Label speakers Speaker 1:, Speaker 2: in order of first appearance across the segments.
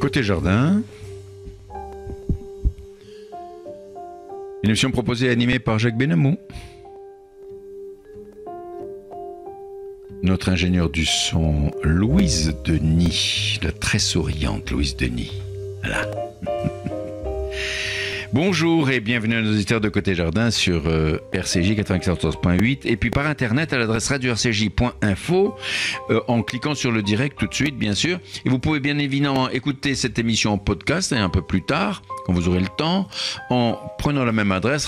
Speaker 1: Côté jardin, une émission proposée et animée par Jacques Benamou. Notre ingénieur du son, Louise Denis, la très souriante Louise Denis. Voilà. Bonjour et bienvenue à nos auditeurs de Côté Jardin sur RCJ 94.8 et puis par internet à l'adresse radio-rcj.info en cliquant sur le direct tout de suite bien sûr. Et vous pouvez bien évidemment écouter cette émission en podcast et un peu plus tard quand vous aurez le temps en prenant la même adresse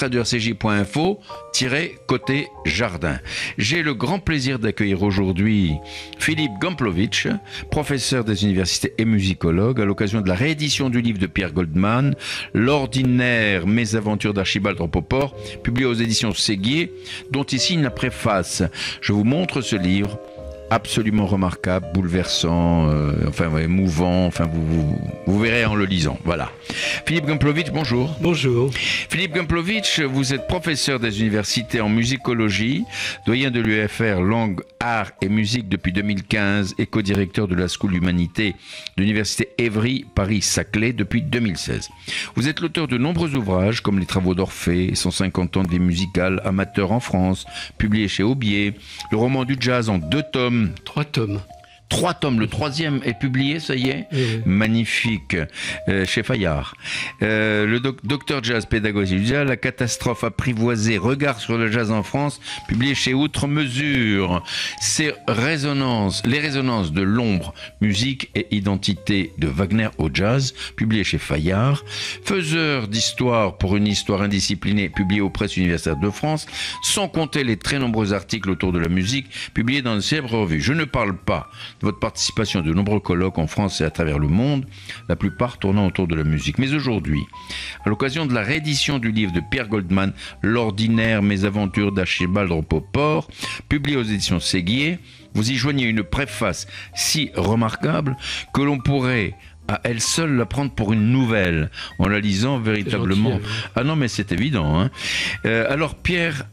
Speaker 1: radio-rcj.info-Côté Jardin. J'ai le grand plaisir d'accueillir aujourd'hui Philippe Gamplovitch, professeur des universités et musicologue à l'occasion de la réédition du livre de Pierre Goldman, L'ordinaire Mes aventures d'Archibald Rapoport, publié aux éditions Séguier, dont il signe la préface. Je vous montre ce livre, absolument remarquable, bouleversant, émouvant, vous verrez en le lisant. Voilà. Philippe Gamplovitch, bonjour.
Speaker 2: Bonjour.
Speaker 1: Philippe Gamplovitch, vous êtes professeur des universités en musicologie, doyen de l'UFR langue, art et musique depuis 2015 et co-directeur de la School Humanité de l'université Évry Paris-Saclay depuis 2016. Vous êtes l'auteur de nombreux ouvrages comme Les Travaux d'Orphée, 150 ans de vie musicale amateur en France, publié chez Aubier, le roman du jazz en 2 tomes.
Speaker 2: 3 tomes.
Speaker 1: 3 tomes, le 3e est publié, ça y est.
Speaker 2: Oui.
Speaker 1: Magnifique, chez Fayard. Le docteur jazz, pédagogie du jazz, La catastrophe apprivoisée, regard sur le jazz en France, publié chez Outre Mesure. Les résonances de l'ombre, musique et identité de Wagner au jazz, publié chez Fayard. Faiseur d'histoire pour une histoire indisciplinée, publié aux Presses universitaires de France, sans compter les très nombreux articles autour de la musique, publiés dans de célèbres revues. Je ne parle pas de votre participation à de nombreux colloques en France et à travers le monde, la plupart tournant autour de la musique. Mais aujourd'hui, à l'occasion de la réédition du livre de Pierre Goldman, L'ordinaire Mes aventures d'Archibald Rapoport, publié aux éditions Séguier, vous y joignez une préface si remarquable que l'on pourrait à elle seule la prendre pour une nouvelle, en la lisant véritablement.
Speaker 2: Gentil,
Speaker 1: ah non, mais c'est évident, hein. Alors Pierre...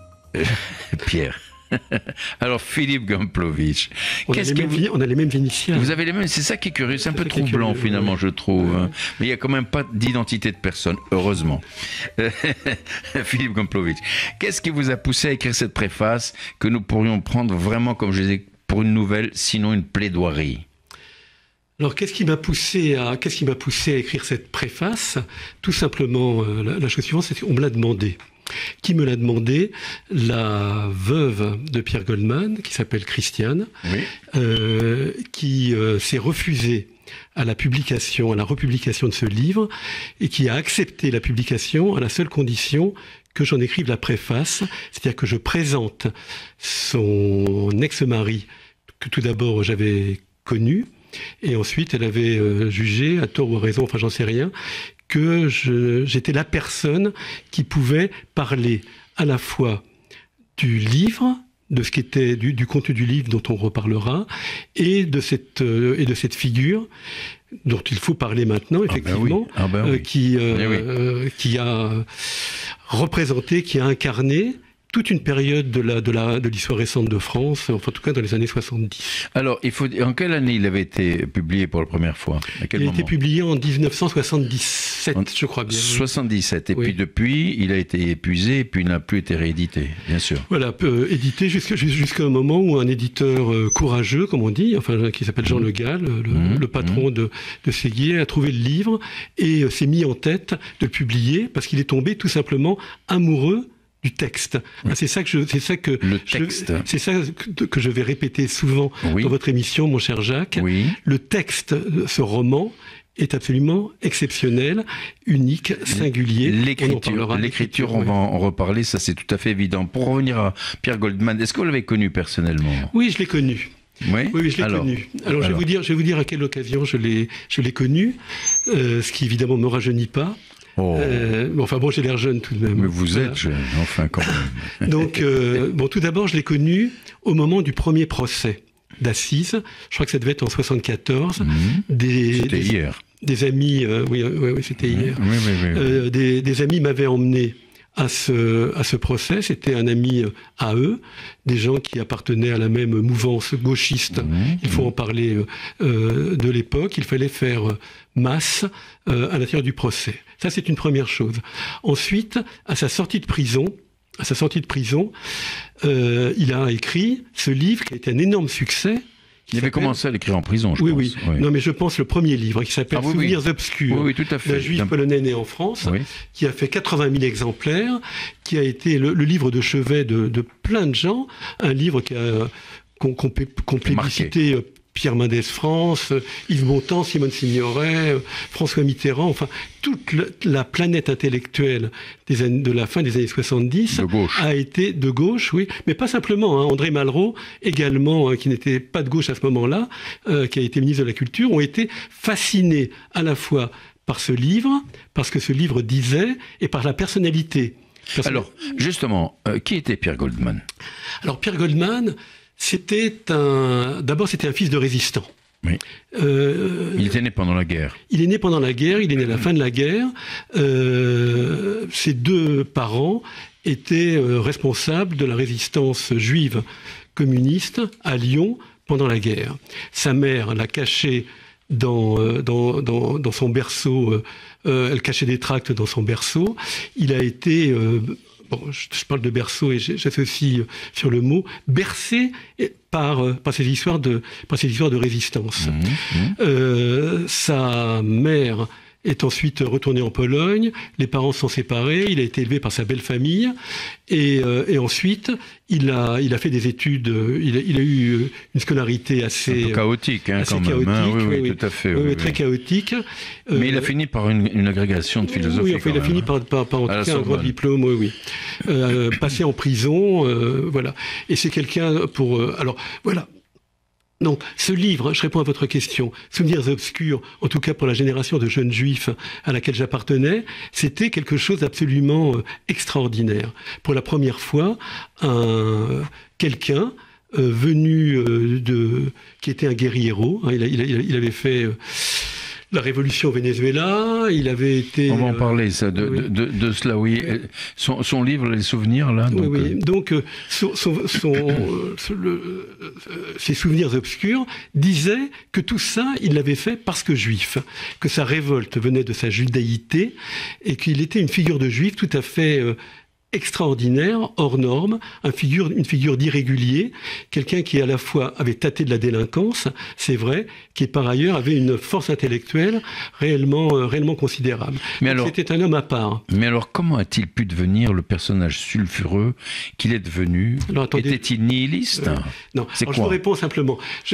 Speaker 1: Alors Philippe Gamplovitch,
Speaker 2: On a les mêmes initiales.
Speaker 1: Vous avez les mêmes, c'est ça qui est curieux, c'est un peu
Speaker 2: ça qui est
Speaker 1: troublant
Speaker 2: curieux,
Speaker 1: finalement,
Speaker 2: oui.
Speaker 1: je trouve.
Speaker 2: Oui.
Speaker 1: Mais il n'y a quand même pas d'identité de personne, heureusement. Philippe Gamplovitch, qu'est-ce qui vous a poussé à écrire cette préface que nous pourrions prendre vraiment, comme je disais, pour une nouvelle, sinon une plaidoirie?
Speaker 2: Alors, qu'est-ce qui m'a poussé à écrire cette préface? Tout simplement, la chose suivante, c'est qu'on me l'a demandé. Qui me l'a demandé? La veuve de Pierre Goldman, qui s'appelle Christiane,
Speaker 1: Oui.
Speaker 2: qui s'est refusée à la republication de ce livre, et qui a accepté la publication à la seule condition que j'en écrive la préface, c'est-à-dire que je présente son ex-mari, que tout d'abord j'avais connu, et ensuite elle avait jugé, à tort ou à raison, enfin j'en sais rien, que j'étais la personne qui pouvait parler à la fois du livre, de ce qui était du contenu du livre dont on reparlera, et de cette figure dont il faut parler maintenant, effectivement, qui a représenté, qui a incarné toute une période de l'histoire récente de France, enfin en tout cas dans les années 70.
Speaker 1: Alors, en quelle année il avait été publié pour la première fois?
Speaker 2: Il a été publié en 1977, je crois bien.
Speaker 1: 77, et
Speaker 2: oui.
Speaker 1: puis depuis, il a été épuisé, et puis il n'a plus été réédité, bien sûr.
Speaker 2: Voilà, édité jusqu'à un moment où un éditeur courageux, comme on dit, enfin qui s'appelle Jean Le Gall, le patron de Séguier, a trouvé le livre et s'est mis en tête de le publier parce qu'il est tombé tout simplement amoureux du texte.
Speaker 1: Oui.
Speaker 2: C'est ça que je vais répéter souvent
Speaker 1: oui.
Speaker 2: dans votre émission, mon cher Jacques.
Speaker 1: Oui.
Speaker 2: Le texte de ce roman est absolument exceptionnel, unique, singulier.
Speaker 1: L'écriture, on va en reparler, ça c'est tout à fait évident. Pour revenir à Pierre Goldman, est-ce que vous l'avez connu personnellement?
Speaker 2: Oui, je l'ai connu.
Speaker 1: Oui,
Speaker 2: je l'ai connu. Alors, je vais vous dire à quelle occasion je l'ai connu, ce qui évidemment me rajeunit pas. Enfin bon, j'ai l'air jeune tout de même.
Speaker 1: Mais vous êtes jeune, enfin quand même.
Speaker 2: Donc, tout d'abord, je l'ai connu au moment du premier procès d'assises. Je crois que ça devait être en 74.
Speaker 1: C'était hier.
Speaker 2: Des amis, oui, c'était hier.
Speaker 1: Oui.
Speaker 2: Des amis m'avaient emmené à ce procès. C'était un ami à eux, des gens qui appartenaient à la même mouvance gauchiste. Il faut en parler de l'époque. Il fallait faire masse à l'intérieur du procès. Ça, c'est une première chose. Ensuite, à sa sortie de prison, il a écrit ce livre qui a été un énorme succès.
Speaker 1: Il avait commencé à l'écrire en prison, je pense.
Speaker 2: Oui. Non, mais je pense le premier livre, qui s'appelle Souvenirs obscurs,
Speaker 1: oui, tout à fait.
Speaker 2: d'un juif polonais né en France, qui a fait 80 000 exemplaires, qui a été le livre de chevet de plein de gens, un livre qu'on plébiscité Pierre Mendès France, Yves Montand, Simone Signoret, François Mitterrand, enfin toute la planète intellectuelle de la fin des années 70 a été de gauche, oui, mais pas simplement. André Malraux, également, qui n'était pas de gauche à ce moment-là, qui a été ministre de la Culture, ont été fascinés à la fois par ce livre, parce que ce livre disait, et par la personnalité.
Speaker 1: Alors, justement, qui était Pierre Goldman?
Speaker 2: Alors, Pierre Goldman, d'abord, c'était un fils de résistant.
Speaker 1: Oui. Il était né pendant la guerre.
Speaker 2: Il est né pendant la guerre, il est né à la fin de la guerre. Ses deux parents étaient responsables de la résistance juive communiste à Lyon pendant la guerre. Sa mère l'a caché dans son berceau, elle cachait des tracts dans son berceau. Il a été... je parle de berceau et j'associe sur le mot bercé par ces histoires de résistance. Sa mère est ensuite retournée en Pologne, les parents sont séparés, il a été élevé par sa belle famille et ensuite il a fait des études, il a eu une scolarité assez
Speaker 1: un peu chaotique, quand même. Oui, tout à fait.
Speaker 2: Très chaotique.
Speaker 1: Mais il a fini par une agrégation de philosophie.
Speaker 2: Oui, il a fini par en tout cas un grand diplôme, passé en prison, voilà. Et c'est quelqu'un alors voilà. Donc, ce livre, je réponds à votre question, Souvenirs obscurs, en tout cas pour la génération de jeunes juifs à laquelle j'appartenais, c'était quelque chose d'absolument extraordinaire. Pour la première fois, quelqu'un venu qui était un guerriero, il avait fait la révolution au Venezuela, il avait été...
Speaker 1: On va en parler, ça, de cela, oui. Son livre, Les Souvenirs, là. Donc,
Speaker 2: oui. Donc, ses Souvenirs obscurs disaient que tout ça, il l'avait fait parce que juif, que sa révolte venait de sa judaïté, et qu'il était une figure de juif tout à fait... extraordinaire, hors norme, une figure d'irrégulier, quelqu'un qui à la fois avait tâté de la délinquance, c'est vrai, qui par ailleurs avait une force intellectuelle réellement considérable. Mais alors, c'était un homme à part.
Speaker 1: Mais alors, comment a-t-il pu devenir le personnage sulfureux qu'il est devenu? Était-il nihiliste?
Speaker 2: Non, je vous réponds simplement.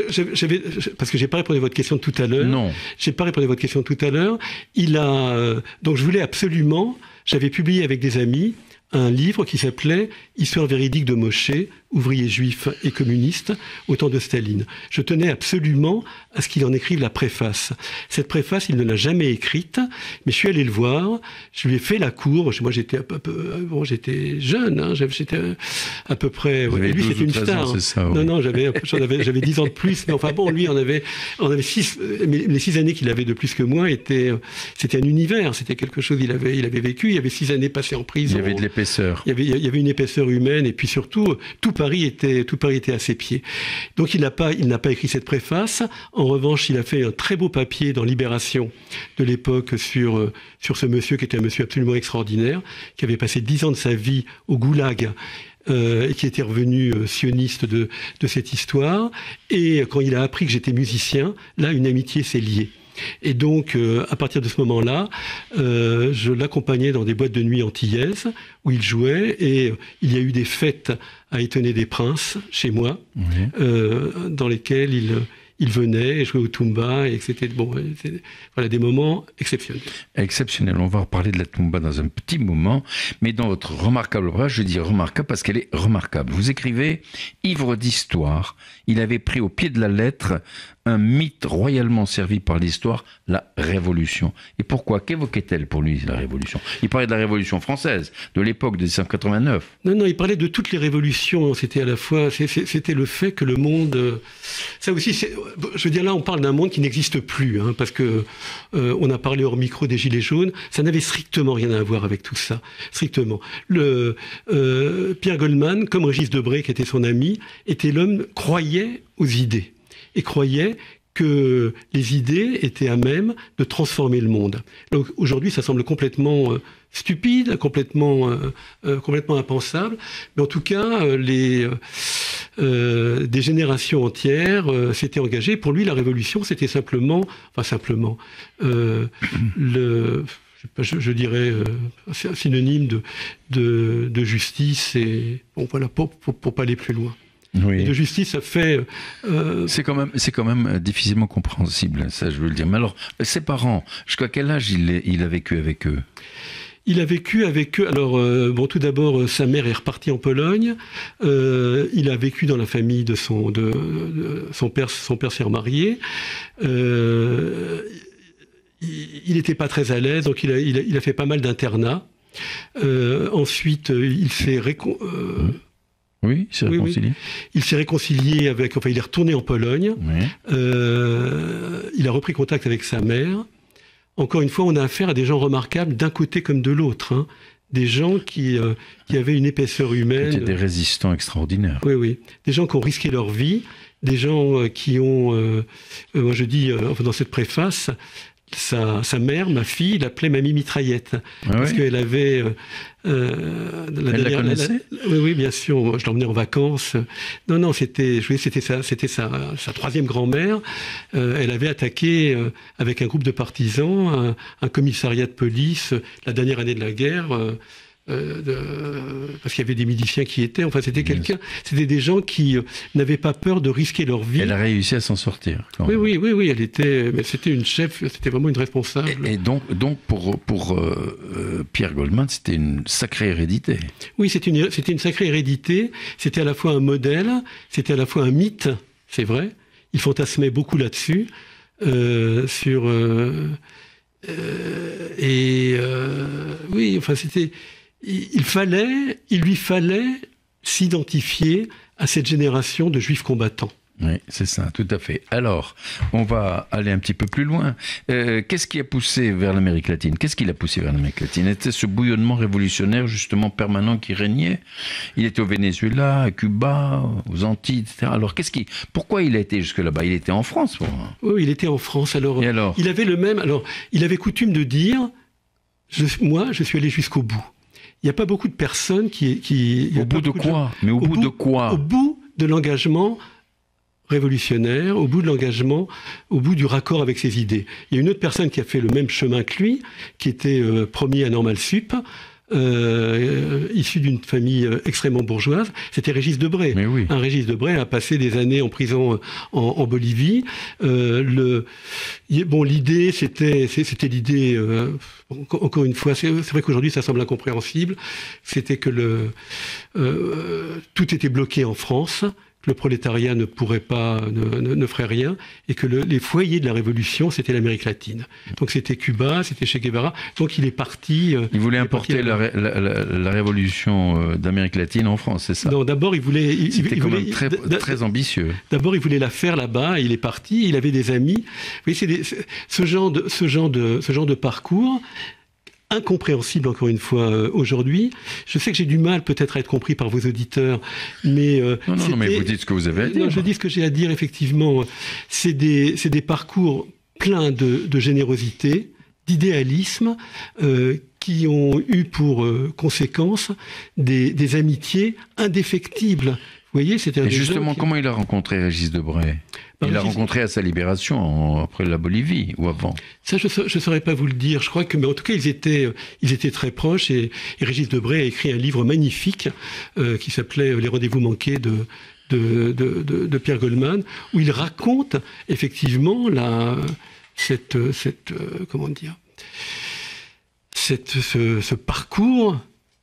Speaker 2: Parce que j'ai pas répondu à votre question de tout à l'heure.
Speaker 1: Non.
Speaker 2: J'ai pas répondu à votre question de tout à l'heure. Donc je voulais absolument, j'avais publié avec des amis, un livre qui s'appelait « Histoire véridique de Moshe, ouvrier juif et communiste au temps de Staline ». Je tenais absolument à ce qu'il en écrive la préface. Cette préface, il ne l'a jamais écrite, mais je suis allé le voir, je lui ai fait la cour. Moi, j'étais j'étais jeune, j'étais à peu près...
Speaker 1: Lui,
Speaker 2: c'était une star.
Speaker 1: Ans, ça,
Speaker 2: Non, j'avais 10 ans de plus, mais enfin bon, lui, on avait 6, mais les 6 années qu'il avait de plus que moi, c'était un univers, c'était quelque chose il avait vécu, il y avait 6 années passées en prison.
Speaker 1: Il y avait de l'épaisseur.
Speaker 2: Il y avait une épaisseur humaine, et puis surtout, tout Paris était à ses pieds. Donc il n'a pas écrit cette préface. En revanche, il a fait un très beau papier dans Libération de l'époque sur ce monsieur qui était un monsieur absolument extraordinaire, qui avait passé 10 ans de sa vie au goulag, et qui était revenu sioniste de cette histoire. Et quand il a appris que j'étais musicien, là, une amitié s'est liée. Et donc, à partir de ce moment-là, je l'accompagnais dans des boîtes de nuit antillaises où il jouait, et il y a eu des fêtes à Étonner des Princes chez moi, dans lesquelles il venait et jouait au tumba, et c'était des moments exceptionnels.
Speaker 1: Exceptionnel. On va reparler de la tumba dans un petit moment, mais dans votre remarquable ouvrage, je dis remarquable parce qu'elle est remarquable. Vous écrivez, ivre d'histoire, il avait pris au pied de la lettre un mythe royalement servi par l'histoire, la Révolution. Et pourquoi? Qu'évoquait-elle pour lui, la Révolution? Il parlait de la Révolution française, de l'époque de 1789.
Speaker 2: Non, il parlait de toutes les révolutions. C'était à la fois, c'était le fait que le monde... Ça aussi, je veux dire, là, on parle d'un monde qui n'existe plus, hein, parce que on a parlé hors micro des Gilets jaunes. Ça n'avait strictement rien à voir avec tout ça, strictement. Pierre Goldman, comme Régis Debray, qui était son ami, était l'homme croyait aux idées et croyait que les idées étaient à même de transformer le monde. Donc aujourd'hui, ça semble complètement stupide, complètement impensable, mais en tout cas, des générations entières s'étaient engagées. Pour lui, la révolution, c'était je dirais, c'est un synonyme de justice, et bon, voilà, pour pas aller plus loin.
Speaker 1: Oui.
Speaker 2: Et de justice, ça fait...
Speaker 1: C'est quand même difficilement compréhensible, ça je veux le dire. Mais alors, ses parents, jusqu'à quel âge il a vécu avec eux?
Speaker 2: Il a vécu avec eux. Alors, tout d'abord, sa mère est repartie en Pologne. Il a vécu dans la famille de son père. Son père s'est remarié. Il n'était pas très à l'aise, donc il a fait pas mal d'internats. Ensuite, il s'est
Speaker 1: Oui, il s'est réconcilié.
Speaker 2: Oui. Il s'est réconcilié avec... Enfin, il est retourné en Pologne.
Speaker 1: Oui.
Speaker 2: Il a repris contact avec sa mère. Encore une fois, on a affaire à des gens remarquables d'un côté comme de l'autre. Hein. Des gens qui avaient une épaisseur humaine.
Speaker 1: C'était des résistants extraordinaires.
Speaker 2: Oui, oui. Des gens qui ont risqué leur vie. Des gens qui ont... moi, je dis, dans cette préface... Sa mère, ma fille, l'appelait Mamie Mitraillette. Parce qu'elle avait...
Speaker 1: Elle la connaissait ?
Speaker 2: Oui, bien sûr. Je l'emmenais en vacances. Non, c'était sa troisième grand-mère. Elle avait attaqué avec un groupe de partisans un commissariat de police la dernière année de la guerre. Parce qu'il y avait des miliciens qui étaient... Enfin, c'était des gens qui n'avaient pas peur de risquer leur vie.
Speaker 1: Elle a réussi à s'en sortir.
Speaker 2: Oui, elle était... Mais c'était une chef, c'était vraiment une responsable.
Speaker 1: Et donc pour Pierre Goldman, c'était une sacrée hérédité. Oui,
Speaker 2: c'était une sacrée hérédité. C'était à la fois un modèle, c'était à la fois un mythe, c'est vrai. Il fantasmait beaucoup là-dessus, oui, enfin, c'était... Il lui fallait s'identifier à cette génération de juifs combattants.
Speaker 1: Oui, c'est ça, tout à fait. Alors, on va aller un petit peu plus loin. Qu'est-ce qui a poussé vers l'Amérique latine? Qu'est-ce qui l'a poussé vers l'Amérique latine? Était ce bouillonnement révolutionnaire, justement, permanent qui régnait? Il était au Venezuela, à Cuba, aux Antilles, etc. Alors, pourquoi il a été jusque là-bas? Il était en France,
Speaker 2: Oui, il était en France. Alors, il avait il avait coutume de dire, moi, je suis allé jusqu'au bout. Il n'y a pas beaucoup de personnes qui...
Speaker 1: Au bout de quoi? Mais au bout de quoi?
Speaker 2: Au bout de l'engagement révolutionnaire, au bout de l'engagement, au bout du raccord avec ses idées. Il y a une autre personne qui a fait le même chemin que lui, qui était promis à Normal Sup, issu d'une famille extrêmement bourgeoise, c'était Régis Debray.
Speaker 1: Mais oui.
Speaker 2: Régis Debray a passé des années en prison en Bolivie. L'idée, c'était l'idée... encore une fois, c'est vrai qu'aujourd'hui ça semble incompréhensible. C'était que tout était bloqué en France. Le prolétariat ne ferait rien, et que les foyers de la révolution, c'était l'Amérique latine. Donc c'était Cuba, c'était Che Guevara. Donc il est parti...
Speaker 1: il voulait importer la révolution d'Amérique latine en France, c'est ça?
Speaker 2: Non, d'abord il voulait...
Speaker 1: C'était quand même très ambitieux.
Speaker 2: D'abord il voulait la faire là-bas, il est parti, il avait des amis. Oui, ce genre de parcours... incompréhensible encore une fois aujourd'hui. Je sais que j'ai du mal peut-être à être compris par vos auditeurs, mais...
Speaker 1: Non, mais vous dites ce que vous avez à dire.
Speaker 2: Non, je dis ce que j'ai à dire, effectivement. C'est des parcours pleins de générosité, d'idéalisme, qui ont eu pour conséquence des amitiés indéfectibles. Vous voyez,
Speaker 1: et justement, comment il a rencontré Régis Debray? Il l'a rencontré à sa libération, après la Bolivie, ou avant? Ça, je ne saurais pas vous le dire. Je crois que, mais en tout cas, ils étaient très proches, et Régis Debray a écrit un livre magnifique qui s'appelait Les rendez-vous manqués de Pierre Goldman, où il raconte effectivement ce parcours,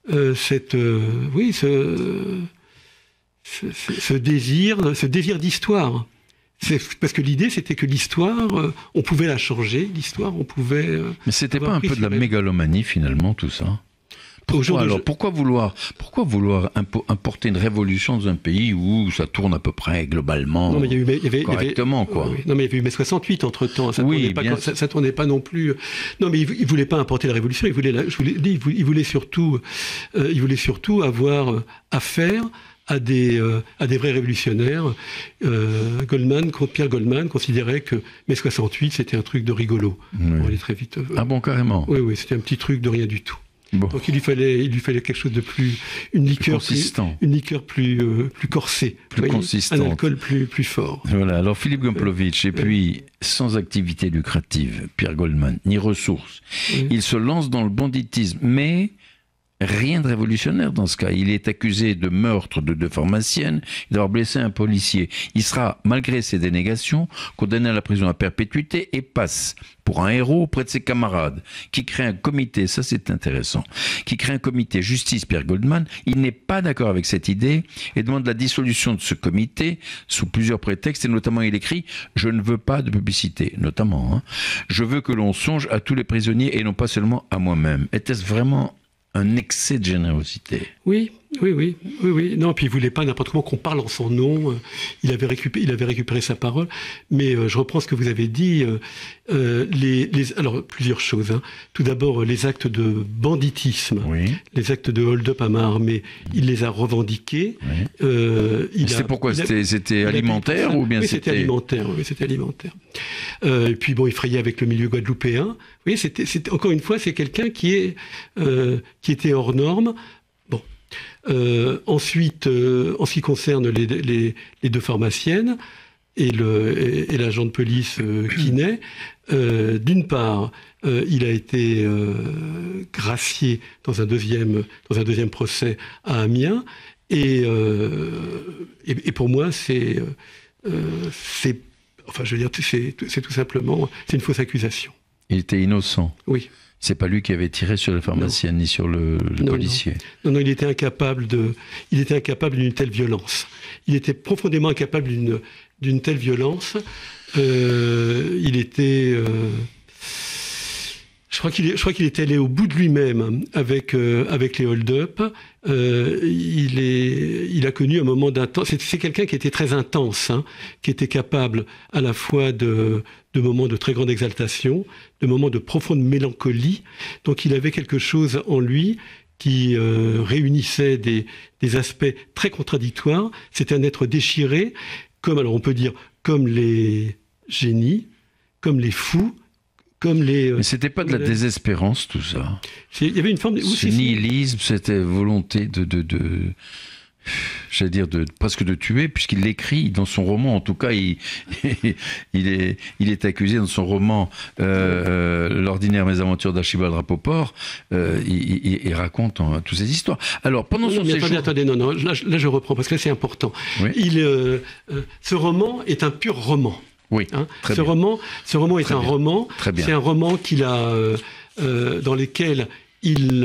Speaker 1: ce désir d'histoire. Parce que l'idée, c'était que l'histoire, on pouvait la changer, l'histoire, on pouvait... Mais c'était pas un peu de la mégalomanie, finalement, tout ça? Pourquoi vouloir importer une révolution dans un pays où ça tourne à peu près globalement correctement, quoi.
Speaker 2: Oui. Non, mais il y avait eu mai 68 entre-temps. Ça tournait pas non plus. Non, mais il voulait pas importer la révolution. Il voulait surtout avoir affaire à des vrais révolutionnaires. Pierre Goldman considérait que mai 68 c'était un truc de rigolo.
Speaker 1: Oui.
Speaker 2: On allait très vite.
Speaker 1: Ah bon, carrément.
Speaker 2: Oui, c'était un petit truc de rien du tout.
Speaker 1: Bon.
Speaker 2: Donc il lui fallait quelque chose de plus, une liqueur plus corsée,
Speaker 1: plus consistante,
Speaker 2: un alcool plus fort.
Speaker 1: Voilà. Alors Philippe Gomplowicz, et puis sans activité lucrative, Pierre Goldman, ni ressources, il se lance dans le banditisme, mais rien de révolutionnaire dans ce cas. Il est accusé de meurtre de deux pharmaciennes et d'avoir blessé un policier. Il sera, malgré ses dénégations, condamné à la prison à perpétuité et passe pour un héros auprès de ses camarades, qui crée un comité, ça c'est intéressant, qui crée un comité justice Pierre Goldman. Il n'est pas d'accord avec cette idée et demande la dissolution de ce comité sous plusieurs prétextes, et notamment il écrit « Je ne veux pas de publicité », notamment. Je veux que l'on songe à tous les prisonniers et non pas seulement à moi-même. Était-ce vraiment un excès de générosité?
Speaker 2: Oui. Non, puis il voulait pas n'importe comment qu'on parle en son nom. Il avait récupéré sa parole. Mais je reprends ce que vous avez dit. Alors, plusieurs choses. Tout d'abord, les actes de banditisme, les actes de hold-up à main armée, il les a revendiqués.
Speaker 1: C'était pourquoi? C'était alimentaire ou bien
Speaker 2: c'était alimentaire. Oui, c'était alimentaire. Et puis bon, il frayait avec le milieu guadeloupéen. Oui, encore une fois, c'est quelqu'un qui était hors norme. Ensuite, en ce qui concerne les deux pharmaciennes et l'agent de police Quinet, d'une part, il a été gracié dans un deuxième procès à Amiens, et pour moi, c'est tout simplement, c'est une fausse accusation.
Speaker 1: Il était innocent.
Speaker 2: Oui.
Speaker 1: C'est pas lui qui avait tiré sur la pharmacienne ni sur le policier.
Speaker 2: Non, il était incapable d'une telle violence. Il était profondément incapable d'une telle violence. Il était... Je crois qu'il était allé au bout de lui-même avec les hold-up. Il a connu un moment d'intense. C'est quelqu'un qui était très intense, qui était capable à la fois de moments de très grande exaltation, de moments de profonde mélancolie. Donc il avait quelque chose en lui qui réunissait des aspects très contradictoires. C'était un être déchiré, on peut dire, comme les génies, comme les fous,
Speaker 1: mais c'était pas de la désespérance, tout ça.
Speaker 2: Il y avait une forme de...
Speaker 1: Ce nihilisme, c'était volonté j'allais dire presque de tuer, puisqu'il l'écrit dans son roman. En tout cas, il est accusé dans son roman L'ordinaire mésaventures d'Archibald Rapoport. Il raconte toutes ces histoires. Alors, pendant son séjour...
Speaker 2: Attendez, non, là je reprends, parce que là c'est important. Oui. Ce roman est un pur roman.
Speaker 1: Oui, très bien.
Speaker 2: Ce roman est un roman.
Speaker 1: Très bien.
Speaker 2: C'est un roman dans lequel il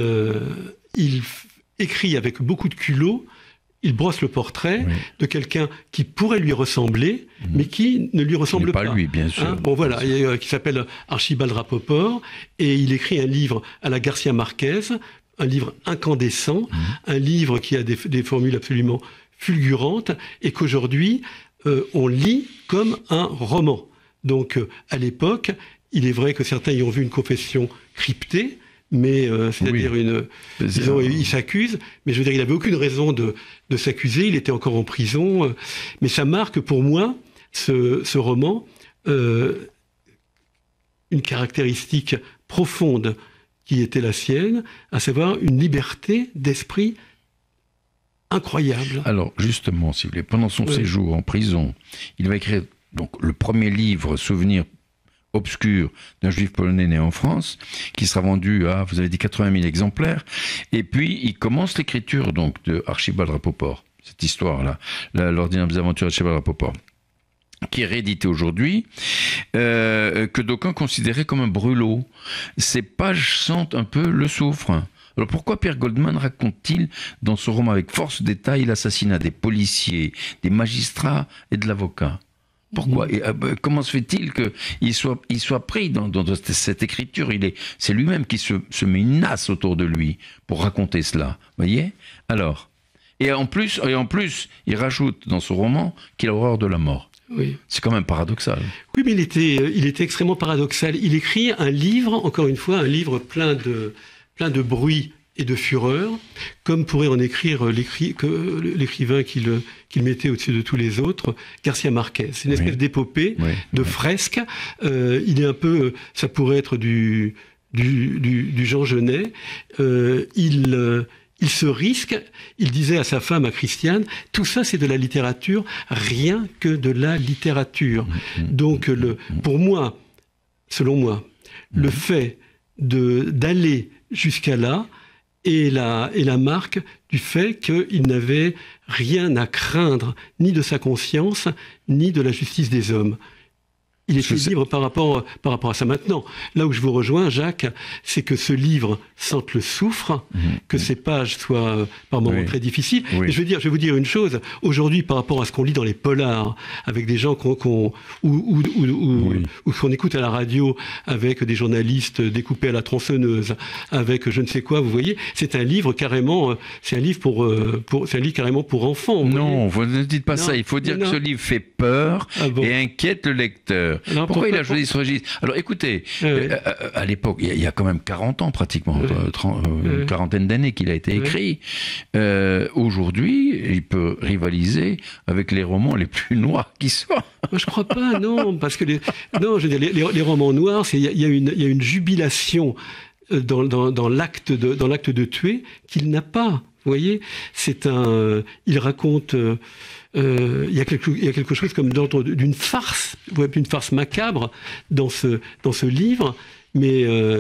Speaker 2: écrit avec beaucoup de culot. Il brosse le portrait de quelqu'un qui pourrait lui ressembler, mais qui ne lui ressemble pas.
Speaker 1: Pas lui, bien sûr.
Speaker 2: Qui s'appelle Archibald Rapoport, et il écrit un livre à la Garcia Marquez, un livre incandescent, un livre qui a des formules absolument fulgurantes, et qu'aujourd'hui on lit comme un roman. Donc à l'époque, il est vrai que certains y ont vu une confession cryptée, mais c'est-à-dire il s'accuse, mais je veux dire, il n'avait aucune raison de s'accuser, il était encore en prison, mais ça marque pour moi, ce roman, une caractéristique profonde qui était la sienne, à savoir une liberté d'esprit incroyable.
Speaker 1: Alors justement, si vous voulez, pendant son séjour en prison, il va écrire donc le premier livre, Souvenir obscur d'un juif polonais né en France, qui sera vendu à, vous avez dit, 80 000 exemplaires. Et puis, il commence l'écriture donc de Archibald Rapoport, cette histoire-là, l'ordinaire aventure d'Archibald Rapoport, qui est réédité aujourd'hui, que d'aucuns considéraient comme un brûlot. Ces pages sentent un peu le soufre. Alors pourquoi Pierre Goldman raconte-t-il dans son roman avec force de détail l'assassinat des policiers, des magistrats et de l'avocat? Pourquoi? Comment se fait-il qu'il soit pris dans cette écriture? C'est lui-même qui se met une nasse autour de lui pour raconter cela. Voyez? Alors, et en plus, il rajoute dans ce roman qu'il a horreur de la mort.
Speaker 2: Oui.
Speaker 1: C'est quand même paradoxal.
Speaker 2: Oui, mais il était extrêmement paradoxal. Il écrit un livre, encore une fois, un livre plein de bruit et de fureur, comme pourrait en écrire l'écrivain qu'il mettait au-dessus de tous les autres, Garcia Marquez. C'est une espèce d'épopée, de fresque. Il est un peu, ça pourrait être du Jean Genet. Il se risque, il disait à sa femme, à Christiane, tout ça c'est de la littérature, rien que de la littérature. Donc pour moi, selon moi, le fait d'aller jusqu'à là est la marque du fait qu'il n'avait rien à craindre, ni de sa conscience, ni de la justice des hommes. Il était libre par rapport à ça. Maintenant, là où je vous rejoins, Jacques, c'est que ce livre sente le soufre, que ces pages soient par moments très difficiles. Mais je vais vous dire une chose. Aujourd'hui, par rapport à ce qu'on lit dans les polars, avec des gens qu'on écoute à la radio, avec des journalistes découpés à la tronçonneuse, avec je ne sais quoi, vous voyez, c'est un livre carrément, c'est un livre carrément pour enfants.
Speaker 1: Non, vous ne dites pas ça. Il faut dire que ce livre fait peur et inquiète le lecteur. Alors, pourquoi il a choisi ce registre? Alors écoutez, à l'époque, il y a quand même 40 ans pratiquement, une quarantaine d'années qu'il a été écrit. Aujourd'hui, il peut rivaliser avec les romans les plus noirs qui soient.
Speaker 2: Moi, je crois pas, non, parce que les romans noirs, il y a une jubilation dans l'acte de tuer qu'il n'a pas. Vous voyez, il raconte. Il y a quelque chose comme d'ordre d'une farce macabre dans ce livre, mais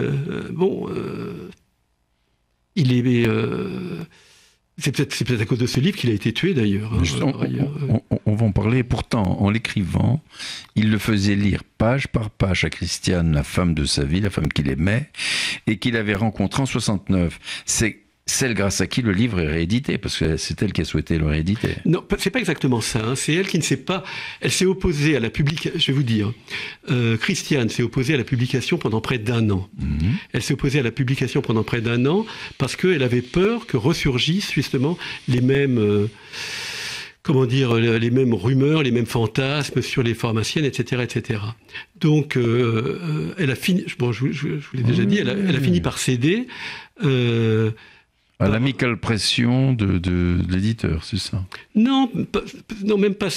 Speaker 2: c'est peut-être à cause de ce livre qu'il a été tué d'ailleurs.
Speaker 1: On va en parler. Pourtant, en l'écrivant, il le faisait lire page par page à Christiane, la femme de sa vie, la femme qu'il aimait, et qu'il avait rencontrée en 69. C'est celle grâce à qui le livre est réédité, parce que c'est elle qui a souhaité le rééditer.
Speaker 2: Non, c'est pas exactement ça. Hein. C'est elle qui ne sait pas. Elle s'est opposée à la publication. Je vais vous dire, Christiane s'est opposée à la publication pendant près d'1 an. Elle s'est opposée à la publication pendant près d'1 an parce qu'elle avait peur que ressurgissent justement les mêmes. Les mêmes rumeurs, les mêmes fantasmes sur les pharmaciennes, etc., etc. Donc, elle a fini. Bon, je vous l'ai déjà dit. Elle a fini par céder.
Speaker 1: À l'amicale pression de l'éditeur, c'est ça? Non,
Speaker 2: même pas.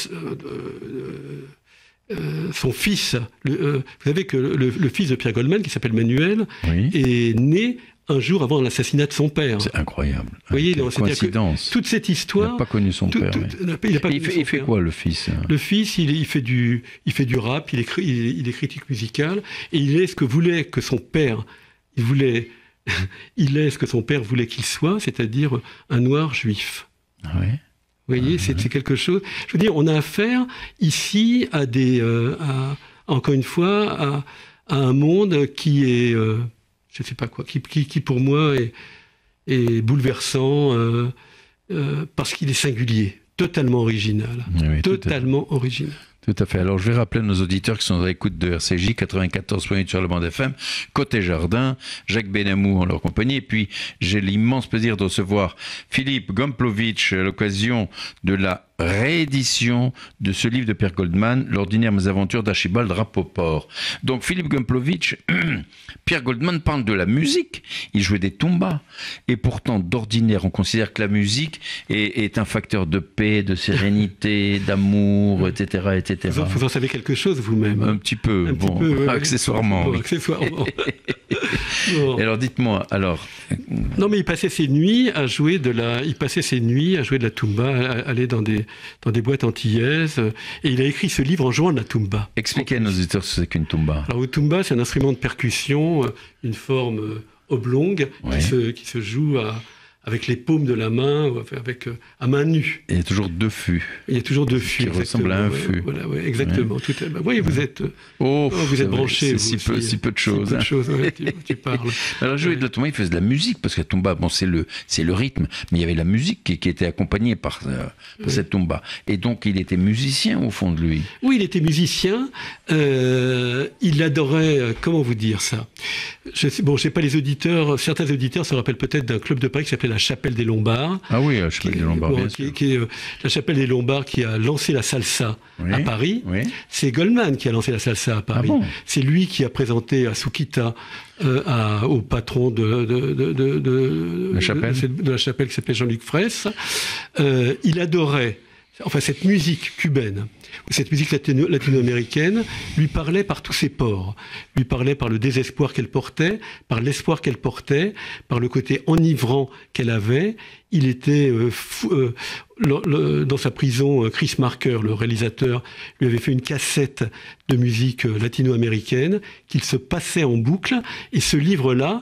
Speaker 2: Son fils, vous savez que le fils de Pierre Goldman, qui s'appelle Manuel, est né un jour avant l'assassinat de son père.
Speaker 1: C'est incroyable.
Speaker 2: Vous voyez,
Speaker 1: coïncidence.
Speaker 2: Toute cette histoire.
Speaker 1: Il n'a pas connu son père. Il fait quoi, le fils?
Speaker 2: Le fils, il fait du rap, il est critique musical, et il est ce que voulait que son père. Il est ce que son père voulait qu'il soit, c'est-à-dire un noir juif.
Speaker 1: Oui.
Speaker 2: Vous voyez, c'est quelque chose. Je veux dire, on a affaire ici à encore une fois, à un monde qui est, je ne sais pas quoi, qui pour moi est bouleversant parce qu'il est singulier, totalement original, totalement original.
Speaker 1: Tout à fait. Alors, je vais rappeler à nos auditeurs qui sont à l'écoute de RCJ 94.8 sur le bande FM, Côté Jardin, Jacques Benamou en leur compagnie. Et puis, j'ai l'immense plaisir de recevoir Philippe Gomplowicz à l'occasion de la réédition de ce livre de Pierre Goldman, L'ordinaire mésaventure d'Archibald Rapoport. Donc, Philippe Gomplowicz, Pierre Goldman parle de la musique. Il jouait des tumbas. Et pourtant, d'ordinaire, on considère que la musique est un facteur de paix, de sérénité, d'amour, etc., etc.
Speaker 2: Vous en savez quelque chose vous-même?
Speaker 1: Un petit peu, accessoirement.
Speaker 2: Bon, accessoirement.
Speaker 1: Bon. Et alors, dites-moi,
Speaker 2: Non, mais il passait ses nuits à jouer de la tumba, à aller dans des boîtes antillaises, et il a écrit ce livre en jouant de la tumba.
Speaker 1: Expliquez à nos auditeurs ce que c'est qu'une tumba.
Speaker 2: Alors, une tumba, c'est un instrument de percussion, une forme oblongue qui se joue avec les paumes de la main, à main nue.
Speaker 1: Et il y a toujours deux fûts.
Speaker 2: Il y a toujours deux fûts.
Speaker 1: Qui ressemblent à un fût.
Speaker 2: Voilà, exactement. Ouais. Oui, vous êtes, vous êtes branché.
Speaker 1: C'est si peu de choses.
Speaker 2: Tu parles.
Speaker 1: Alors, Joey de la Tomba, il faisait de la musique, parce que la Tomba, bon, c'est le rythme, mais il y avait la musique qui était accompagnée par cette Tomba. Et donc, il était musicien, au fond de lui.
Speaker 2: Oui, il était musicien. Il adorait, comment vous dire ça? Je sais pas les auditeurs, certains auditeurs se rappellent peut-être d'un club de Paris qui s'appelait la Chapelle des Lombards.
Speaker 1: Ah oui, la Chapelle des Lombards, bien sûr.
Speaker 2: Qui est la Chapelle des Lombards qui a lancé la salsa à Paris. Oui. C'est Goldman qui a lancé la salsa à Paris. Ah bon? C'est lui qui a présenté à Soukita, au patron de la chapelle qui s'appelait Jean-Luc Fraisse. Il adorait cette musique cubaine, cette musique latino-américaine, lui parlait par tous ses pores. Lui parlait par le désespoir qu'elle portait, par l'espoir qu'elle portait, par le côté enivrant qu'elle avait. Il était dans sa prison, Chris Marker, le réalisateur, lui avait fait une cassette de musique latino-américaine qu'il se passait en boucle. Et ce livre-là,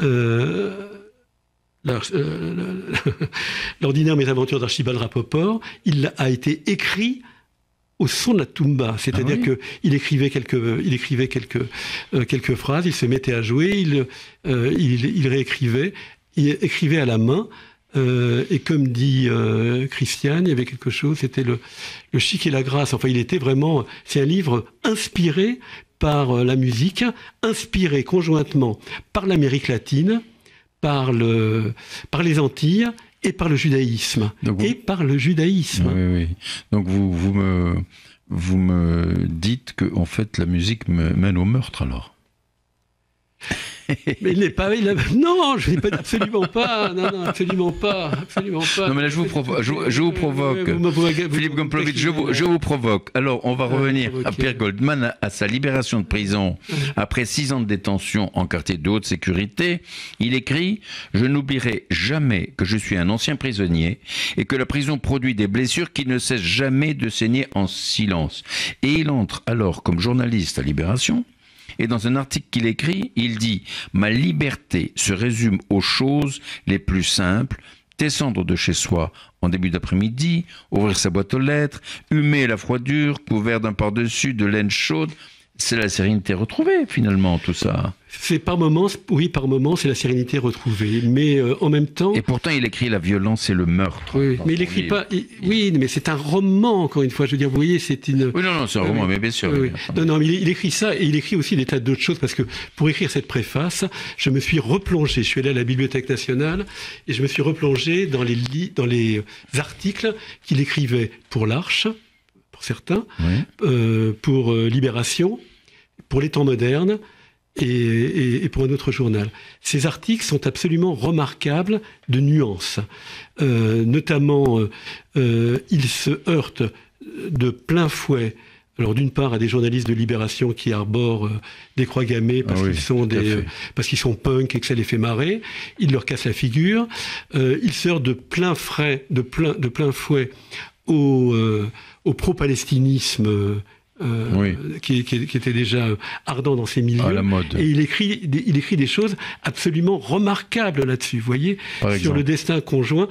Speaker 2: l'ordinaire mésaventures d'Archibald Rapoport, il a été écrit au son de la tumba, c'est-à-dire qu'il écrivait quelques phrases, il se mettait à jouer, il réécrivait, il écrivait à la main, et comme dit Christiane, il y avait quelque chose, c'était le chic et la grâce. Enfin, il était vraiment, c'est un livre inspiré par la musique, inspiré conjointement par l'Amérique latine, par les Antilles et par le judaïsme. Par le judaïsme.
Speaker 1: Oui. Donc vous me dites que en fait la musique me mène au meurtre alors.
Speaker 2: Mais il n'est pas... Non, je ne dis pas absolument pas. Non, absolument pas.
Speaker 1: Non, mais là, je vous provoque. Philippe Gomplovitch, je vous provoque. Alors, on va revenir à Pierre Goldman, à sa libération de prison. Après 6 ans de détention en quartier de haute sécurité, il écrit « Je n'oublierai jamais que je suis un ancien prisonnier et que la prison produit des blessures qui ne cessent jamais de saigner en silence. » Et il entre alors comme journaliste à Libération. Et dans un article qu'il écrit, il dit « Ma liberté se résume aux choses les plus simples, descendre de chez soi en début d'après-midi, ouvrir sa boîte aux lettres, humer la froidure, couvert d'un par-dessus de laine chaude. » C'est la sérénité retrouvée, finalement, tout ça.
Speaker 2: C'est par moments, c'est la sérénité retrouvée. Mais en même temps...
Speaker 1: Et pourtant, il écrit la violence et le meurtre.
Speaker 2: Oui, mais il n'écrit pas... Oui, mais c'est un roman, encore une fois. Je veux dire, vous voyez, c'est une...
Speaker 1: Oui, non, c'est un roman, mais bien sûr.
Speaker 2: Oui. Non, mais il écrit ça, et il écrit aussi des tas d'autres choses, parce que pour écrire cette préface, je me suis replongé. Je suis allé à la Bibliothèque nationale, et je me suis replongé dans les articles qu'il écrivait pour l'Arche, pour certains, pour Libération, pour Les Temps modernes et pour un autre journal. Ces articles sont absolument remarquables de nuances. Notamment, ils se heurtent de plein fouet. Alors d'une part à des journalistes de Libération qui arborent des croix gammées parce parce qu'ils sont punk et que ça les fait marrer. Ils leur cassent la figure. Ils se heurtent de plein fouet au pro-palestinisme qui était déjà ardent dans ces milieux.
Speaker 1: À la mode.
Speaker 2: Et il écrit des choses absolument remarquables là-dessus, vous voyez, sur le destin conjoint.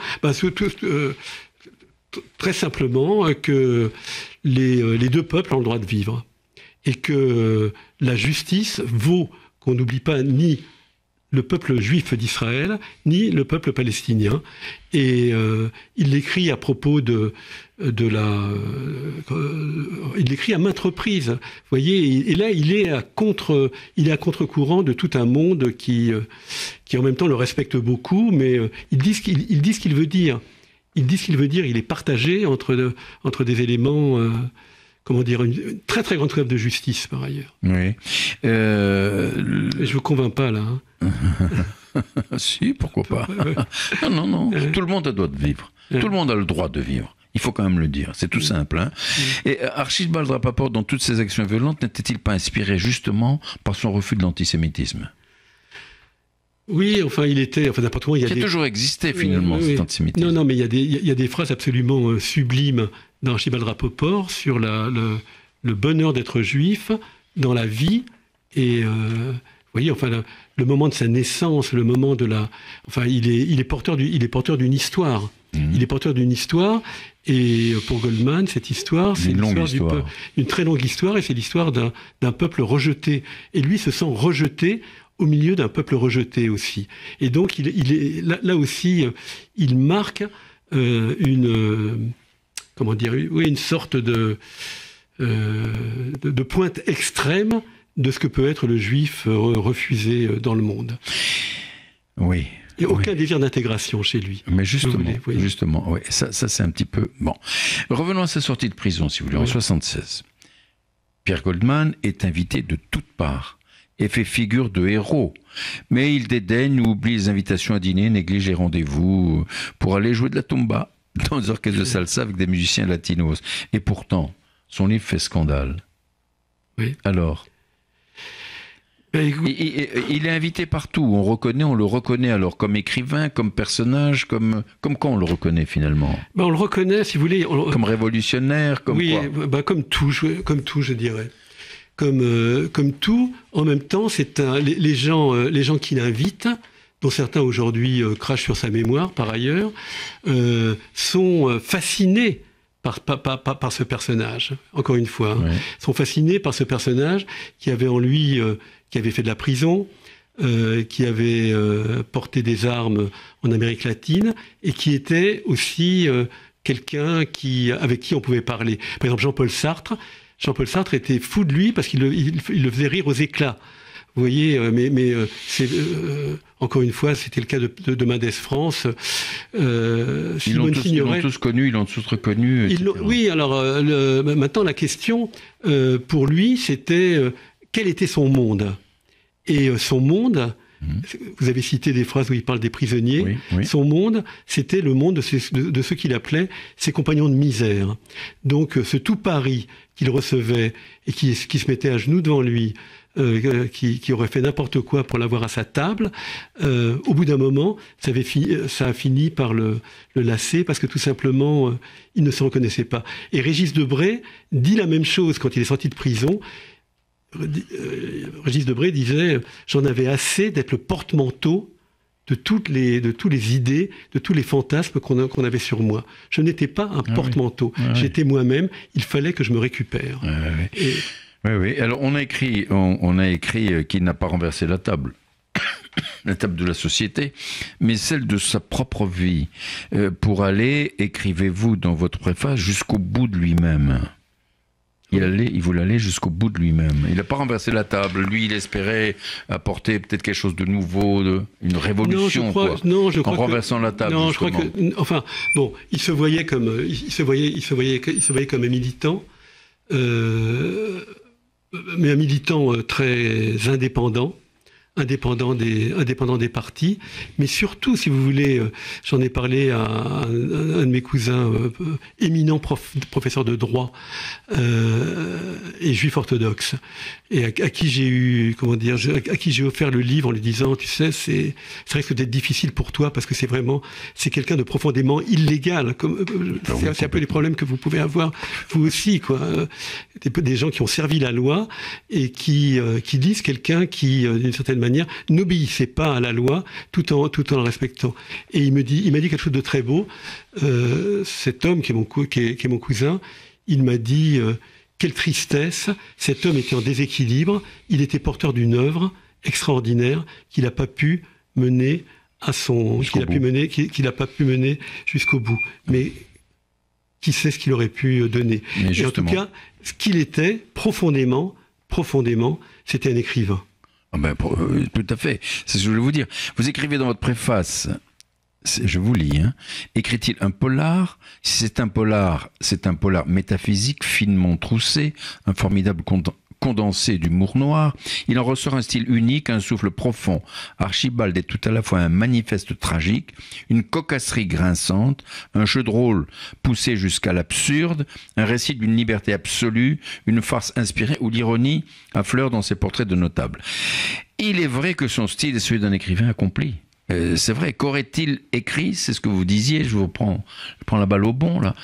Speaker 2: Très simplement que les deux peuples ont le droit de vivre et que la justice vaut qu'on n'oublie pas ni le peuple juif d'Israël, ni le peuple palestinien. Et il l'écrit à propos il l'écrit à maintes reprises. Vous voyez, et là, il est à contre-courant de tout un monde qui en même temps le respecte beaucoup, mais il dit ce qu'il veut dire. Il dit ce qu'il veut dire, il est partagé entre des éléments... une très très grande preuve de justice par ailleurs.
Speaker 1: Oui.
Speaker 2: Je vous convainc pas là.
Speaker 1: Si, pourquoi pas. Non. Tout le monde a le droit de vivre. Tout le monde a le droit de vivre. Il faut quand même le dire. C'est tout simple. Hein. Et Archibald Rapoport, dans toutes ses actions violentes, n'était-il pas inspiré justement par son refus de l'antisémitisme?
Speaker 2: Oui, n'importe comment, il a
Speaker 1: toujours existé finalement cet antisémitisme.
Speaker 2: Non, mais il y a des phrases absolument sublimes dans Archibald Rapoport sur le bonheur d'être juif dans la vie et vous voyez, enfin, le moment de sa naissance, le moment de la... Enfin, il est porteur d'une histoire. Il est porteur d'une histoire, et pour Goldman, cette histoire, c'est une très longue histoire, et c'est l'histoire d'un peuple rejeté. Et lui se sent rejeté au milieu d'un peuple rejeté aussi. Et donc, il est là aussi, il marque une sorte de pointe extrême de ce que peut être le juif refusé dans le monde.
Speaker 1: Oui.
Speaker 2: Il n'y a aucun désir d'intégration chez lui.
Speaker 1: Mais justement, oui. Ça c'est un petit peu... Bon. Revenons à sa sortie de prison, si vous voulez, en 1976. Pierre Goldman est invité de toutes parts et fait figure de héros. Mais il dédaigne ou oublie les invitations à dîner, néglige les rendez-vous pour aller jouer de la tumba dans des orchestres de salsa avec des musiciens latinos. Et pourtant, son livre fait scandale.
Speaker 2: Oui.
Speaker 1: Alors, il est invité partout. On le reconnaît alors comme écrivain, comme personnage, comme quoi on le reconnaît finalement.
Speaker 2: On le reconnaît, si vous voulez.
Speaker 1: Comme révolutionnaire, comme quoi.
Speaker 2: Comme tout, je dirais. Comme tout. En même temps, c'est les gens qui l'invitent, dont certains aujourd'hui crachent sur sa mémoire par ailleurs, sont fascinés par ce personnage, encore une fois, sont fascinés par ce personnage qui avait en lui, qui avait fait de la prison, qui avait porté des armes en Amérique latine, et qui était aussi quelqu'un avec qui on pouvait parler. Par exemple, Jean-Paul Sartre était fou de lui parce qu'il le faisait rire aux éclats. Vous voyez, encore une fois, c'était le cas de Mendes France.
Speaker 1: Ils l'ont tous connu, ils l'ont tous reconnu.
Speaker 2: Oui, alors maintenant la question pour lui, c'était quel était son monde. Et son monde, vous avez cité des phrases où il parle des prisonniers, son monde, c'était le monde de ceux qu'il appelait ses compagnons de misère. Donc ce tout Paris qu'il recevait et qui se mettait à genoux devant lui, qui aurait fait n'importe quoi pour l'avoir à sa table, au bout d'un moment, ça a fini par le lasser parce que tout simplement, il ne se reconnaissait pas. Et Régis Debray dit la même chose quand il est sorti de prison. Régis Debray disait « J'en avais assez d'être le porte-manteau de toutes les idées, de tous les fantasmes qu'on avait sur moi. Je n'étais pas un porte-manteau, j'étais moi-même, il fallait que je me récupère. »
Speaker 1: Oui. Alors on a écrit qu'il n'a pas renversé la table. La table de la société, mais celle de sa propre vie. Pour aller, écrivez-vous dans votre préface, jusqu'au bout de lui-même. Il voulait aller jusqu'au bout de lui-même. Il n'a pas renversé la table. Lui, il espérait apporter peut-être quelque chose de nouveau, une révolution. En renversant la table.
Speaker 2: Non, justement. Je crois que, enfin, bon, il se voyait comme un militant, mais un militant très indépendant des partis, mais surtout, si vous voulez, j'en ai parlé à un de mes cousins, éminent professeur de droit et juif orthodoxe, et à qui j'ai offert le livre en lui disant, tu sais, ça risque d'être difficile pour toi parce que c'est quelqu'un de profondément illégal, c'est un peu les problèmes que vous pouvez avoir vous aussi, quoi. Des gens qui ont servi la loi et qui lisent quelqu'un qui, d'une certaine manière, n'obéissait pas à la loi tout en le respectant. Et il m'a dit quelque chose de très beau. Cet homme qui est mon cousin, il m'a dit quelle tristesse. Cet homme était en déséquilibre. Il était porteur d'une œuvre extraordinaire qu'il n'a pas pu mener qu'il n'a pas pu mener jusqu'au bout. Mais qui sait ce qu'il aurait pu donner. Et en tout cas, ce qu'il était profondément, c'était un écrivain.
Speaker 1: Tout à fait, c'est ce que je voulais vous dire. Vous écrivez dans votre préface, je vous lis, écrit-il un polar? Si c'est un polar métaphysique, finement troussé, un formidable condensé d'humour noir. Il en ressort un style unique, un souffle profond. Archibald est tout à la fois un manifeste tragique, une cocasserie grinçante, un jeu de rôle poussé jusqu'à l'absurde, un récit d'une liberté absolue, une farce inspirée où l'ironie affleure dans ses portraits de notables. Il est vrai que son style est celui d'un écrivain accompli. C'est vrai, qu'aurait-il écrit? C'est ce que vous disiez, je prends la balle au bond là.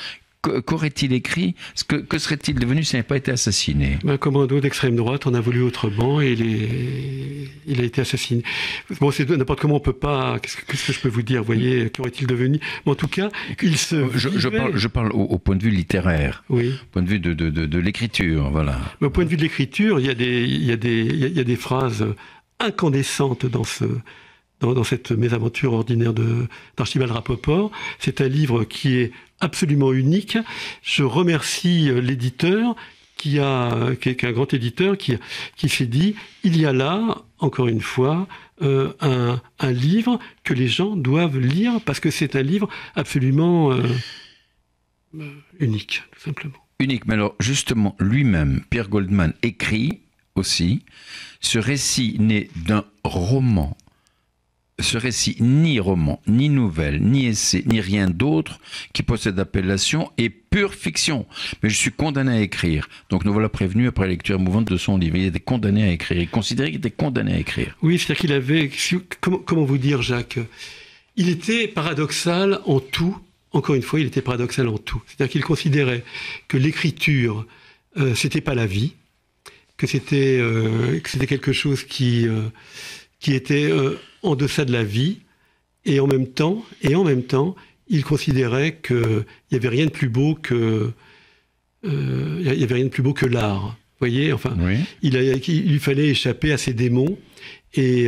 Speaker 1: qu'aurait-il écrit? Que serait-il devenu s'il n'avait pas été assassiné?
Speaker 2: Un commando d'extrême droite en a voulu autrement et il a été assassiné. Bon, c'est n'importe comment, on peut pas. Qu'est-ce que je peux vous dire? Vous voyez, qu'aurait-il devenu? Mais en tout cas, il se.
Speaker 1: Je parle au point de vue littéraire,
Speaker 2: oui.
Speaker 1: Au point de vue de l'écriture, voilà.
Speaker 2: Mais au point de vue de l'écriture, il y a des phrases incandescentes dans cette mésaventure ordinaire d'Archibald Rapoport. C'est un livre qui est absolument unique. Je remercie l'éditeur qui est un grand éditeur qui s'est dit, il y a là, encore une fois, un livre que les gens doivent lire parce que c'est un livre absolument unique, tout simplement.
Speaker 1: Unique, mais alors justement, lui-même, Pierre Goldman, écrit aussi ce récit né d'un roman. Ce récit, ni roman, ni nouvelle, ni essai, ni rien d'autre qui possède appellation est pure fiction. Mais je suis condamné à écrire. Donc nous voilà prévenus après la lecture émouvante de son livre. Il était condamné à écrire. Il considérait qu'il était condamné à écrire.
Speaker 2: Oui, c'est-à-dire qu'il avait... Comment vous dire, Jacques? Il était paradoxal en tout. Encore une fois, il était paradoxal en tout. C'est-à-dire qu'il considérait que l'écriture, c'était pas la vie, que c'était quelque chose qui était en deçà de la vie, et en même temps, il considérait qu'il n'y avait rien de plus beau que l'art. Vous voyez, enfin, oui. Il lui fallait échapper à ses démons, et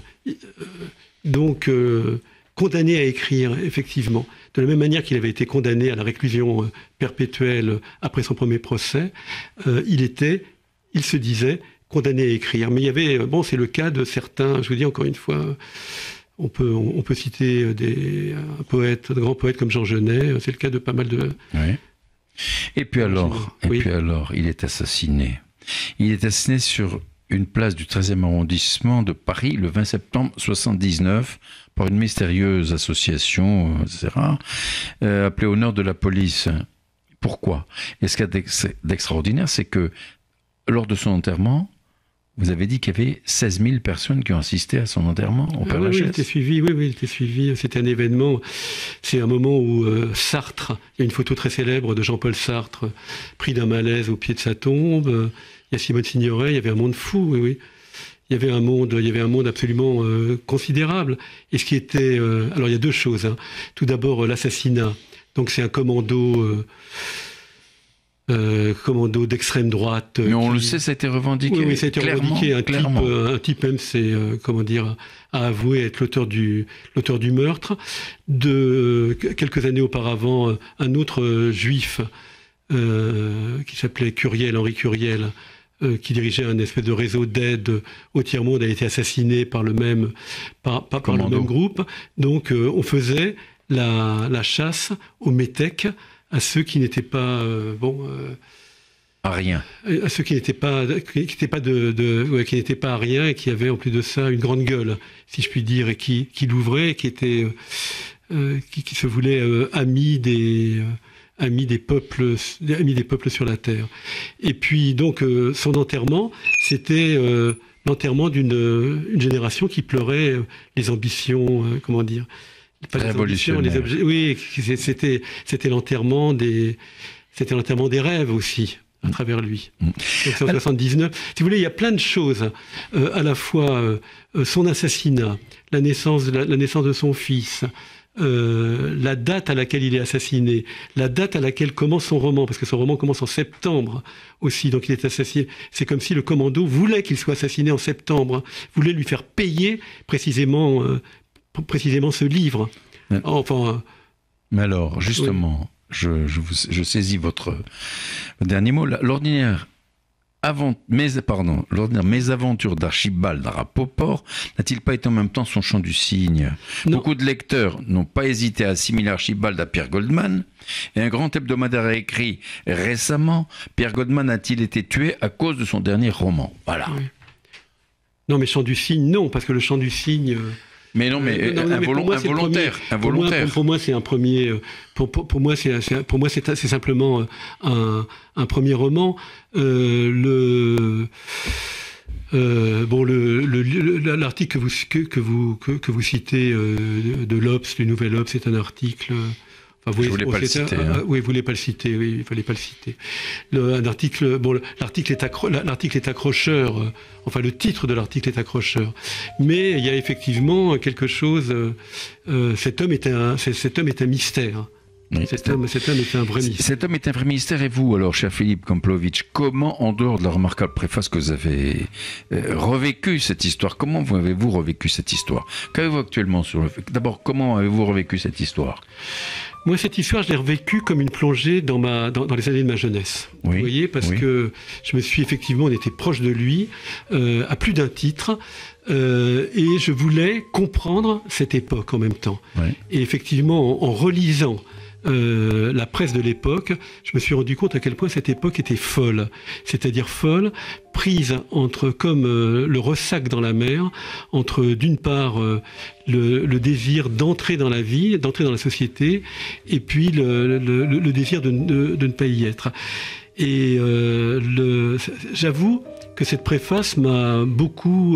Speaker 2: donc condamné à écrire, effectivement. De la même manière qu'il avait été condamné à la réclusion perpétuelle après son premier procès, il se disait condamné à écrire. Mais il y avait, bon, c'est le cas de certains, je vous dis encore une fois, on peut citer de grands poètes comme Jean Genet, c'est le cas de pas mal de...
Speaker 1: Oui. Et puis alors, il est assassiné. Il est assassiné sur une place du 13e arrondissement de Paris le 20 septembre 1979 par une mystérieuse association, etc., appelée Honneur de la police. Pourquoi? Et ce qu'il y a d'extraordinaire, c'est que lors de son enterrement, vous avez dit qu'il y avait 16 000 personnes qui ont assisté à son enterrement au Père-Lachaise.
Speaker 2: Oui, il était suivi. C'était un événement. C'est un moment où Sartre, il y a une photo très célèbre de Jean-Paul Sartre, pris d'un malaise au pied de sa tombe. Il y a Simone Signoret, il y avait un monde fou, oui. Il y avait un monde absolument considérable. Et ce qui était... alors, il y a deux choses. Hein. Tout d'abord, l'assassinat. Donc, c'est un commando d'extrême droite.
Speaker 1: Mais on le sait, ça a été revandiqué.
Speaker 2: Oui, ça a été revendiqué. Un type même, c'est a avoué être l'auteur du meurtre. Quelques années auparavant, un autre juif qui s'appelait Henri Curiel, qui dirigeait un espèce de réseau d'aide au tiers-monde, a été assassiné par le même groupe. Donc, on faisait la chasse aux métèques, à ceux qui n'étaient pas
Speaker 1: à rien,
Speaker 2: à ceux qui n'étaient pas à rien et qui avaient en plus de ça une grande gueule, si je puis dire, et qui l'ouvraient, qui se voulaient amis des peuples sur la terre. Et puis donc son enterrement, c'était l'enterrement d'une génération qui pleurait les ambitions,
Speaker 1: révolutionnaire.
Speaker 2: Oui, c'était l'enterrement des rêves aussi, à travers lui. Donc c'est en 79. Si vous voulez, il y a plein de choses. À la fois son assassinat, la naissance de son fils, la date à laquelle il est assassiné, la date à laquelle commence son roman, parce que son roman commence en septembre aussi, donc il est assassiné. C'est comme si le commando voulait qu'il soit assassiné en septembre, hein, voulait lui faire payer précisément ce livre. Enfin.
Speaker 1: Mais alors, justement, oui. je saisis votre dernier mot. L'ordinaire mésaventures d'Archibald Rapoport n'a-t-il pas été en même temps son chant du cygne? Beaucoup de lecteurs n'ont pas hésité à assimiler Archibald à Pierre Goldman, et un grand hebdomadaire a écrit récemment: Pierre Goldman a-t-il été tué à cause de son dernier roman? Voilà. Oui.
Speaker 2: Non, mais chant du cygne, non, parce que le chant du cygne...
Speaker 1: Mais non, mais involontaire.
Speaker 2: Pour moi, c'est un premier. Pour moi, c'est simplement un premier roman. L'article que vous citez de l'Obs, du Nouvel Obs, c'est un article Enfin,
Speaker 1: je voulais pas le citer.
Speaker 2: Oui, vous voulez pas le citer. Oui, il fallait pas le citer. L'article est accrocheur. Enfin, le titre de l'article est accrocheur. Mais il y a effectivement quelque chose. Cet homme est un mystère.
Speaker 1: Oui,
Speaker 2: cet homme est un vrai mystère.
Speaker 1: Cet homme est un vrai mystère. Et vous, alors, cher Philippe Kamplovitch, comment, en dehors de la remarquable préface que vous avez revécu cette histoire, comment avez-vous revécu cette histoire? Qu'avez-vous actuellement sur le fait? D'abord, comment avez-vous revécu cette histoire?
Speaker 2: Moi, cette histoire, je l'ai revécue comme une plongée dans les années de ma jeunesse.
Speaker 1: Oui,
Speaker 2: vous voyez, parce que je me suis effectivement, on était proche de lui, à plus d'un titre, et je voulais comprendre cette époque en même temps.
Speaker 1: Oui.
Speaker 2: Et effectivement, en relisant la presse de l'époque, je me suis rendu compte à quel point cette époque était folle. C'est-à-dire folle, prise entre, comme le ressac dans la mer, entre d'une part le désir d'entrer dans la vie, d'entrer dans la société, et puis le désir de ne pas y être. Et j'avoue que cette préface m'a beaucoup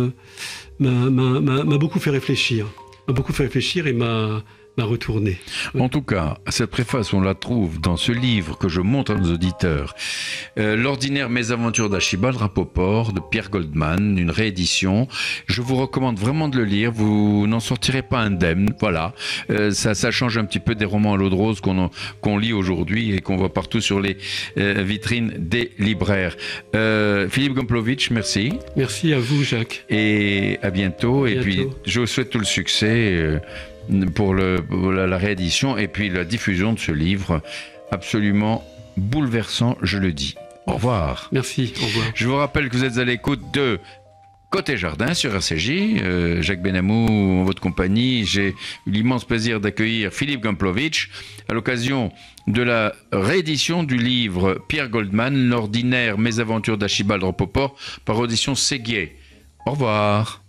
Speaker 2: fait réfléchir. M'a beaucoup fait réfléchir et m'a retourné.
Speaker 1: En tout cas, cette préface, on la trouve dans ce livre que je montre à nos auditeurs. L'ordinaire mésaventures d'Archibald Rapoport de Pierre Goldman, une réédition. Je vous recommande vraiment de le lire. Vous n'en sortirez pas indemne. Voilà. Ça change un petit peu des romans à l'eau de rose qu'on lit aujourd'hui et qu'on voit partout sur les vitrines des libraires. Philippe Kamplovitch, merci.
Speaker 2: Merci à vous, Jacques.
Speaker 1: Et à bientôt. Et puis, je vous souhaite tout le succès pour la réédition et puis la diffusion de ce livre absolument bouleversant, je le dis. Au revoir.
Speaker 2: Merci, au revoir.
Speaker 1: Je vous rappelle que vous êtes à l'écoute de Côté Jardin sur RCJ. Jacques Benamou en votre compagnie. J'ai eu l'immense plaisir d'accueillir Philippe Kamplovitch à l'occasion de la réédition du livre Pierre Goldman, L'ordinaire mésaventures d'Archibald Rapoport par audition Séguier. Au revoir.